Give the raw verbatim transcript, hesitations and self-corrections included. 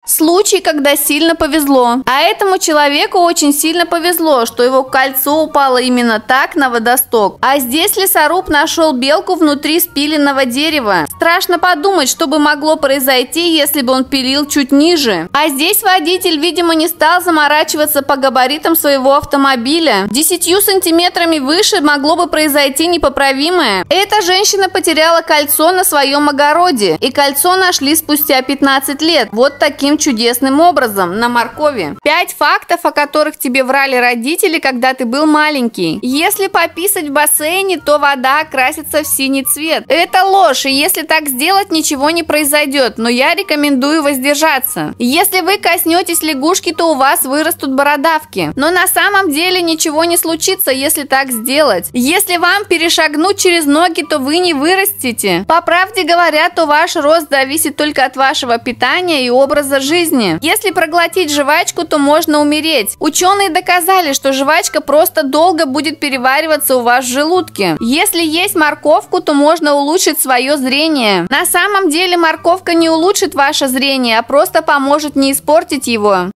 Случай, когда сильно повезло. А этому человеку очень сильно повезло, что его кольцо упало именно так на водосток. А здесь лесоруб нашел белку внутри спиленного дерева. Страшно подумать, что бы могло произойти, если бы он пилил чуть ниже. А здесь водитель, видимо, не стал заморачиваться по габаритам своего автомобиля. Десятью сантиметрами выше могло бы произойти непоправимое. Эта женщина потеряла кольцо на своем огороде. И кольцо нашли спустя пятнадцать лет. Вот таким чудесным образом, на моркови. Пять фактов, о которых тебе врали родители, когда ты был маленький. Если пописать в бассейне, то вода окрасится в синий цвет. Это ложь, и если так сделать, ничего не произойдет, но я рекомендую воздержаться. Если вы коснетесь лягушки, то у вас вырастут бородавки. Но на самом деле ничего не случится, если так сделать. Если вам перешагнуть через ноги, то вы не вырастете. По правде говоря, то ваш рост зависит только от вашего питания и образа жизни. Если проглотить жвачку, то можно умереть. Ученые доказали, что жвачка просто долго будет перевариваться у вас в желудке. Если есть морковку, то можно улучшить свое зрение. На самом деле морковка не улучшит ваше зрение, а просто поможет не испортить его.